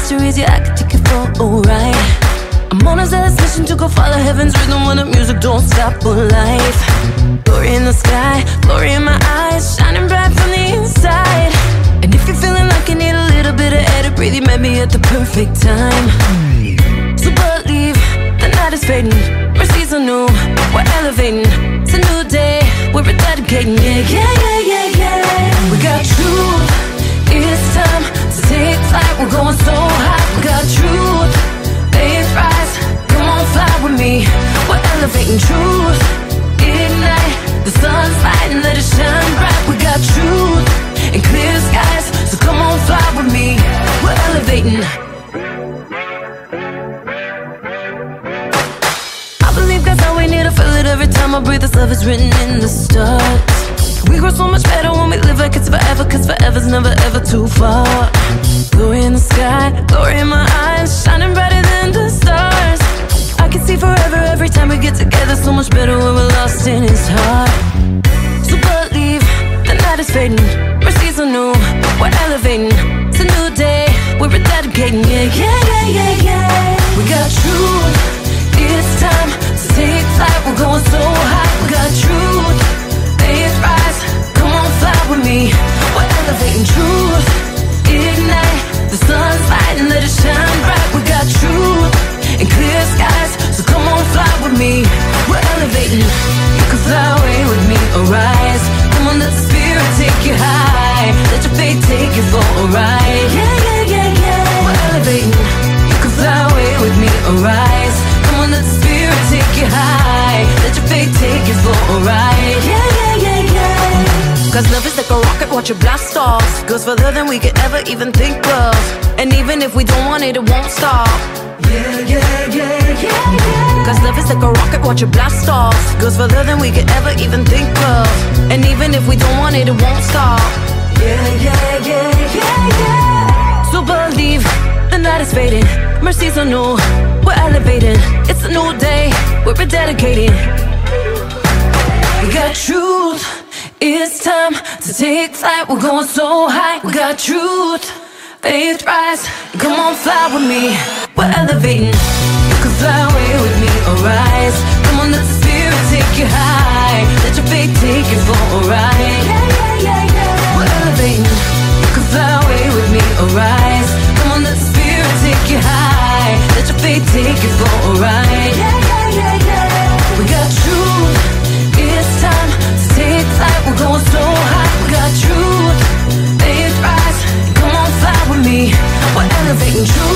mysteries, yeah, I could take you for a ride. I'm on a zealous mission to go follow heaven's rhythm when the music don't stop for life. Glory in the sky, glory in my eyes, shining bright from the inside. And if you're feeling like you need a little bit of air to breathe, you met me at the perfect time. So believe, the night is fading, mercies are new, we're elevating. It's a new day, we're dedicating, yeah, yeah, yeah, yeah, yeah. We got truth, it's time to take flight. We're going so high, we got truth, faith rise, come on fly with me. We're elevating truth, ignite, the sun's lighting, let it shine bright. We got truth and clear skies, so come on fly with me. We're elevating. I believe God's how we need to feel it every time I breathe. This love is written in the stars. We grow so much better when we live like it's forever, cause forever's never ever too far. Glory in the sky, glory in my eyes, shining brighter than the stars. I can see forever every time we get together, so much better when we're lost in His heart. So believe, the night is fading, mercies are new, we're elevating. It's a new day, we're dedicating, yeah, yeah, yeah, yeah, yeah. We got truth, it's time to take flight. We're going so high, we got truth, faith rise, come on fly with me. We're elevating truth, ignite, the sun's lighting, let it shine bright. We got truth and clear skies, so come on fly with me. We're elevating, you can fly away with me or rise. Come on, let the spirit take you high, let your faith take you for a ride. Yeah, yeah, yeah, yeah. We're elevating, you can fly away with me or rise. Come on, let the spirit take you high, let your faith take you for a ride. Yeah, yeah, yeah, yeah. Cause love is like a rocket, watch it blast off. Goes further than we could ever even think of. And even if we don't want it, it won't stop. Yeah, yeah, yeah, yeah, yeah. Cause love is like a rocket, watch it blast off. Goes further than we could ever even think of. And even if we don't want it, it won't stop. Yeah, yeah, yeah, yeah, yeah. So believe, the night is fading, mercies are new, we're elevating. It's a new day, we're dedicating. We got truth, it's time to take flight. We're going so high, we got truth, faith rise, come on fly with me. We're elevating, you can fly away with me or rise. Come on, let the spirit take you high, let your faith take you for a ride. Yeah, yeah, yeah, yeah. We're elevating, you can fly away with me or rise. Come on, let the spirit take you high, let your faith take you for a ride. Yeah, yeah, yeah, yeah. We got truth, it's time to take flight. We're going so high, we got truth, faith rise, come on fly with me. We're elevating truth.